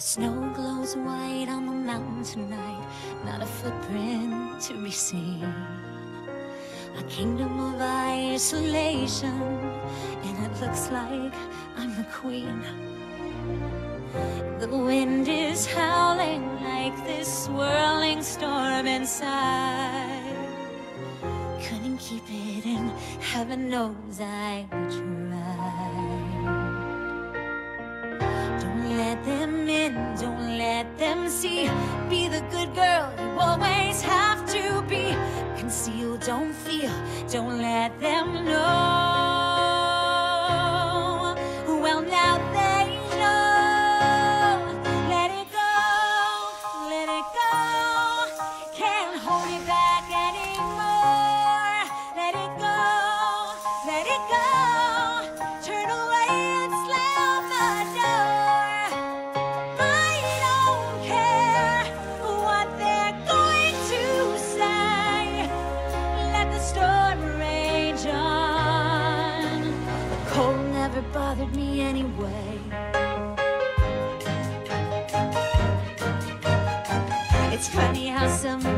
Snow glows white on the mountain tonight, not a footprint to be seen. A kingdom of isolation, and it looks like I'm the queen. The wind is howling like this swirling storm inside. Couldn't keep it in, heaven knows I tried. Don't let them in, don't let them see. Be the good girl you always have to be. Conceal, don't feel, don't let them know. Well, now they know. Let it go, let it go. Can't hold it back anymore. Let it go, let it go. Turn away and slam the door. I don't care what they're going to say. Let the storm rage on. The cold never bothered me anyway. It's funny how some